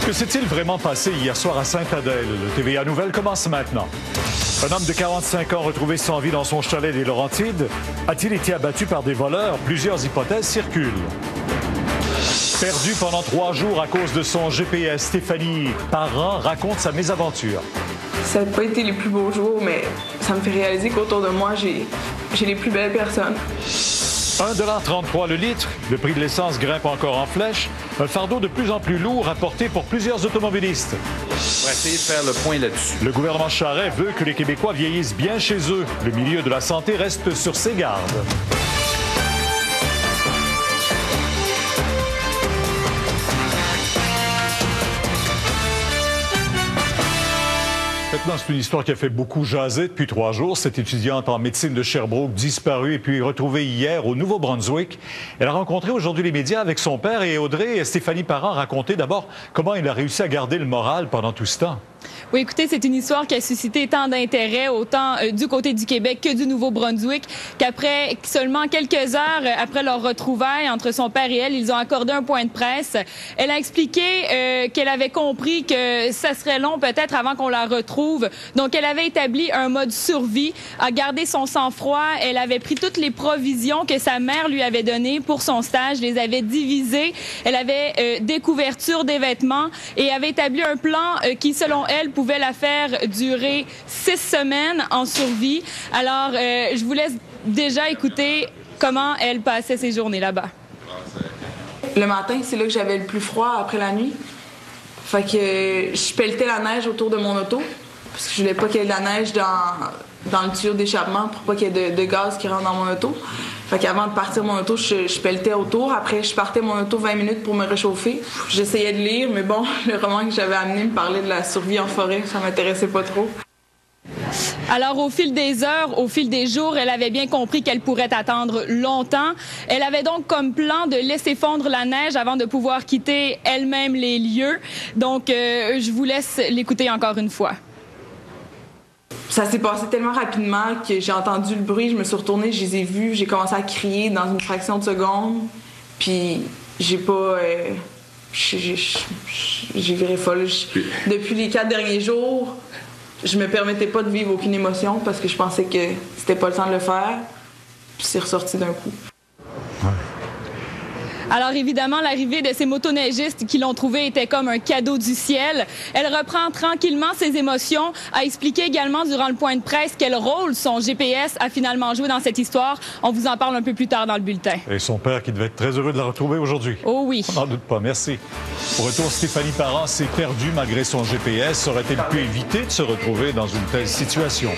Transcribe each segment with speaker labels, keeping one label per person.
Speaker 1: Que s'est-il vraiment passé hier soir à Sainte-Adèle? Le TVA Nouvelles commence maintenant. Un homme de 45 ans retrouvé sans vie dans son chalet des Laurentides. A-t-il été abattu par des voleurs? Plusieurs hypothèses circulent. Perdu pendant 3 jours à cause de son GPS, Stéphanie Parent raconte sa mésaventure.
Speaker 2: Ça n'a pas été les plus beaux jours, mais ça me fait réaliser qu'autour de moi, j'ai les plus belles personnes.
Speaker 1: 1,33 $ le litre. Le prix de l'essence grimpe encore en flèche. Un fardeau de plus en plus lourd à porter pour plusieurs automobilistes.
Speaker 3: On va essayer de faire le point là-dessus.
Speaker 1: Le gouvernement Charest veut que les Québécois vieillissent bien chez eux. Le milieu de la santé reste sur ses gardes. Maintenant, c'est une histoire qui a fait beaucoup jaser depuis 3 jours. Cette étudiante en médecine de Sherbrooke, disparue et puis retrouvée hier au Nouveau-Brunswick. Elle a rencontré aujourd'hui les médias avec son père et Audrey et Stéphanie Parent racontaient d'abord comment il a réussi à garder le moral pendant tout ce temps.
Speaker 4: Oui, écoutez, c'est une histoire qui a suscité tant d'intérêt, autant du côté du Québec que du Nouveau-Brunswick, qu'après seulement quelques heures après leur retrouvaille entre son père et elle, ils ont accordé un point de presse. Elle a expliqué qu'elle avait compris que ça serait long peut-être avant qu'on la retrouve. Donc, elle avait établi un mode survie, a gardé son sang-froid. Elle avait pris toutes les provisions que sa mère lui avait données pour son stage, les avait divisées. Elle avait des couvertures, des vêtements et avait établi un plan qui, selon elle, pouvait la faire durer 6 semaines en survie. Alors, je vous laisse déjà écouter comment elle passait ses journées là-bas.
Speaker 2: Le matin, c'est là que j'avais le plus froid après la nuit. Fait que je pelletais la neige autour de mon auto parce que je voulais pas qu'il y ait de la neige dans le tuyau d'échappement pour pas qu'il y ait de gaz qui rentre dans mon auto. Fait qu'avant de partir mon auto, je pelletais autour. Après, je partais mon auto 20 minutes pour me réchauffer. J'essayais de lire, mais bon, le roman que j'avais amené me parlait de la survie en forêt. Ça m'intéressait pas trop.
Speaker 4: Alors, au fil des heures, au fil des jours, elle avait bien compris qu'elle pourrait attendre longtemps. Elle avait donc comme plan de laisser fondre la neige avant de pouvoir quitter elle-même les lieux. Donc, je vous laisse l'écouter encore une fois.
Speaker 2: Ça s'est passé tellement rapidement que j'ai entendu le bruit, je me suis retournée, je les ai vus, j'ai commencé à crier dans une fraction de seconde, puis j'ai pas... j'ai viré folle. Depuis les 4 derniers jours, je me permettais pas de vivre aucune émotion parce que je pensais que c'était pas le temps de le faire, puis c'est ressorti d'un coup.
Speaker 1: Ouais.
Speaker 4: Alors évidemment, l'arrivée de ces motoneigistes qui l'ont trouvée était comme un cadeau du ciel. Elle reprend tranquillement ses émotions, a expliqué également durant le point de presse quel rôle son GPS a finalement joué dans cette histoire. On vous en parle un peu plus tard dans le bulletin.
Speaker 1: Et son père qui devait être très heureux de la retrouver aujourd'hui.
Speaker 4: Oh oui.
Speaker 1: On n'en doute pas, merci. Au retour, Stéphanie Parent s'est perdue malgré son GPS. Aurait-elle pu éviter de se retrouver dans une telle situation?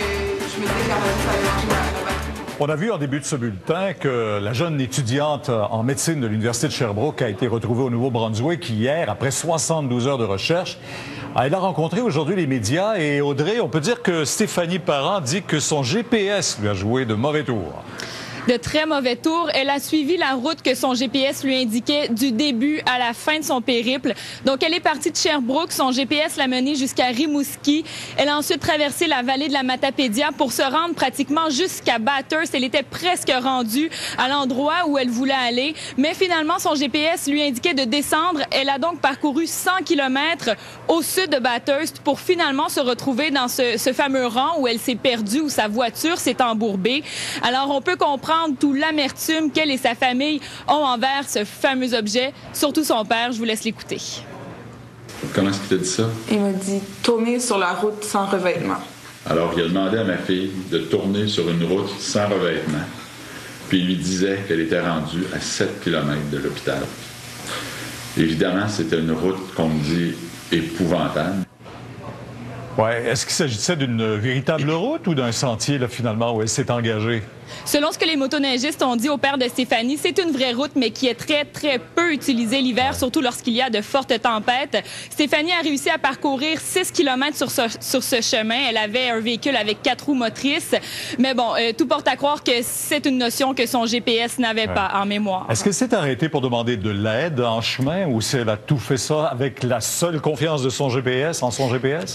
Speaker 1: On a vu en début de ce bulletin que la jeune étudiante en médecine de l'Université de Sherbrooke a été retrouvée au Nouveau-Brunswick hier, après 72 heures de recherche. Elle a rencontré aujourd'hui les médias et Audrey, on peut dire que Stéphanie Parent dit que son GPS lui a joué de mauvais tours.
Speaker 4: De très mauvais tours. Elle a suivi la route que son GPS lui indiquait du début à la fin de son périple. Donc, elle est partie de Sherbrooke. Son GPS l'a menée jusqu'à Rimouski. Elle a ensuite traversé la vallée de la Matapédia pour se rendre pratiquement jusqu'à Bathurst. Elle était presque rendue à l'endroit où elle voulait aller. Mais finalement, son GPS lui indiquait de descendre. Elle a donc parcouru 100 km au sud de Bathurst pour finalement se retrouver dans ce fameux rang où elle s'est perdue, où sa voiture s'est embourbée. Alors, on peut comprendre tout l'amertume qu'elle et sa famille ont envers ce fameux objet, surtout son père. Je vous laisse l'écouter.
Speaker 3: Comment est-ce qu'il t'a dit ça?
Speaker 2: Il m'a dit « tourner sur la route sans revêtement ».
Speaker 3: Alors, il a demandé à ma fille de tourner sur une route sans revêtement. Puis il lui disait qu'elle était rendue à 7 km de l'hôpital. Évidemment, c'était une route qu'on me dit épouvantable.
Speaker 1: Ouais. Est-ce qu'il s'agissait d'une véritable route ou d'un sentier, là, finalement, où elle s'est engagée?
Speaker 4: Selon ce que les motoneigistes ont dit au père de Stéphanie, c'est une vraie route, mais qui est très, très peu utilisée l'hiver, surtout lorsqu'il y a de fortes tempêtes. Stéphanie a réussi à parcourir 6 km sur ce chemin. Elle avait un véhicule avec 4 roues motrices. Mais bon, tout porte à croire que c'est une notion que son GPS n'avait pas en mémoire.
Speaker 1: Est-ce qu'elle s'est arrêtée pour demander de l'aide en chemin ou si elle a tout fait ça avec la seule confiance de son GPS, en son GPS?
Speaker 4: Bien,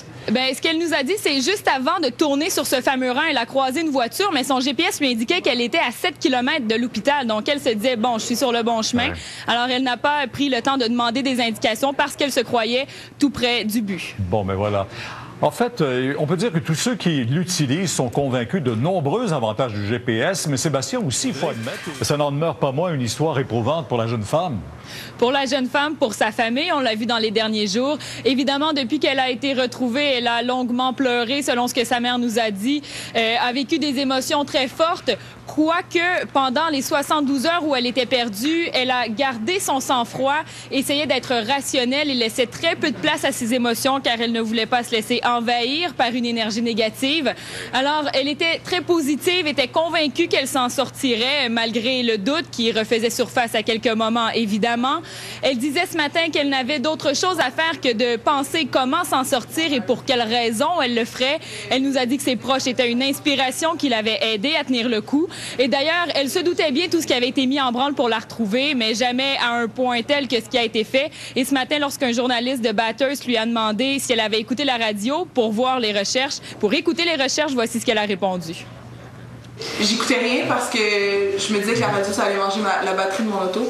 Speaker 4: Bien, ce qu'elle nous a dit, c'est juste avant de tourner sur ce fameux rang, elle a croisé une voiture, mais son GPS lui indiquait qu'elle était à 7 km de l'hôpital. Donc, elle se disait, bon, je suis sur le bon chemin. Ouais. Alors, elle n'a pas pris le temps de demander des indications parce qu'elle se croyait tout près du but.
Speaker 1: Bon, mais voilà. En fait, on peut dire que tous ceux qui l'utilisent sont convaincus de nombreux avantages du GPS, mais Sébastien aussi, il faut admettre, ça n'en demeure pas moins une histoire éprouvante pour la jeune femme.
Speaker 4: Pour la jeune femme, pour sa famille, on l'a vu dans les derniers jours. Évidemment, depuis qu'elle a été retrouvée, elle a longuement pleuré, selon ce que sa mère nous a dit, a vécu des émotions très fortes. Quoique, pendant les 72 heures où elle était perdue, elle a gardé son sang-froid, essayait d'être rationnelle et laissait très peu de place à ses émotions car elle ne voulait pas se laisser envahir par une énergie négative. Alors, elle était très positive, était convaincue qu'elle s'en sortirait malgré le doute qui refaisait surface à quelques moments, évidemment. Elle disait ce matin qu'elle n'avait d'autre chose à faire que de penser comment s'en sortir et pour quelles raisons elle le ferait. Elle nous a dit que ses proches étaient une inspiration qui l'avait aidée à tenir le coup. Et d'ailleurs, elle se doutait bien tout ce qui avait été mis en branle pour la retrouver, mais jamais à un point tel que ce qui a été fait. Et ce matin, lorsqu'un journaliste de Bathurst lui a demandé si elle avait écouté la radio pour voir les recherches, pour écouter les recherches, voici ce qu'elle a répondu.
Speaker 2: J'écoutais rien parce que je me disais que la radio, ça allait manger la batterie de mon auto.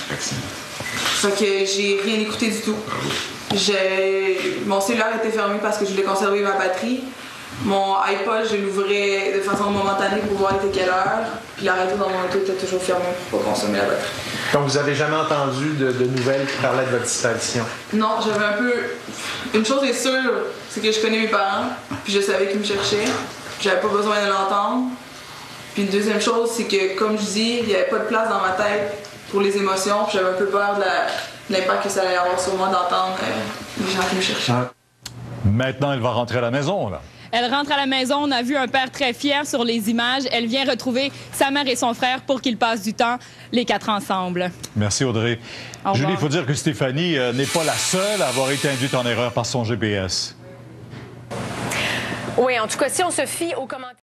Speaker 2: Fait que j'ai rien écouté du tout. Mon cellulaire était fermé parce que je voulais conserver ma batterie. Mon iPod, je l'ouvrais de façon momentanée pour voir il était quelle heure. Puis la radio dans mon auto était toujours fermée pour pas consommer la batterie.
Speaker 5: Donc vous avez jamais entendu de nouvelles qui parlaient de votre disparition?
Speaker 2: Non, j'avais un peu... Une chose est sûre, c'est que je connais mes parents, puis je savais qu'ils me cherchaient. J'avais pas besoin de l'entendre. Puis une deuxième chose, c'est que, comme je dis, il n'y avait pas de place dans ma tête pour les émotions. Puis j'avais un peu peur de l'impact que ça allait avoir sur moi d'entendre les gens qui me cherchaient.
Speaker 1: Maintenant, elle va rentrer à la maison, là.
Speaker 4: Elle rentre à la maison, on a vu un père très fier sur les images. Elle vient retrouver sa mère et son frère pour qu'ils passent du temps, les quatre ensemble.
Speaker 1: Merci Audrey. Julie, il faut dire que Stéphanie n'est pas la seule à avoir été induite en erreur par son GPS.
Speaker 6: Oui, en tout cas, si on se fie aux commentaires...